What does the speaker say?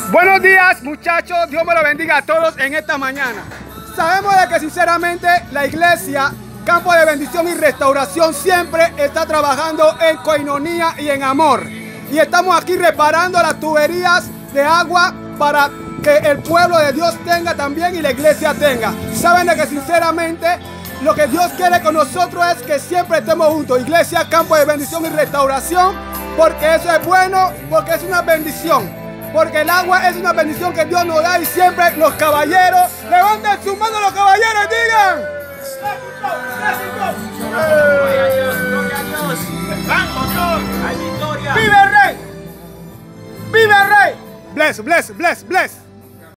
Buenos días, muchachos, Dios me lo bendiga a todos en esta mañana. Sabemos de que sinceramente la iglesia, Campo de Bendición y Restauración, siempre está trabajando en coinonía y en amor. Y estamos aquí reparando las tuberías de agua para que el pueblo de Dios tenga también y la iglesia tenga. Saben de que sinceramente lo que Dios quiere con nosotros es que siempre estemos juntos. Iglesia, Campo de Bendición y Restauración, porque eso es bueno, porque es una bendición. Porque el agua es una bendición que Dios nos da y siempre los caballeros, levanten su mano los caballeros y digan: Gloria a Dios, gloria a Dios. Hay victoria. ¡Vive el Rey! ¡Vive el Rey! Bless, bless, bless, bless.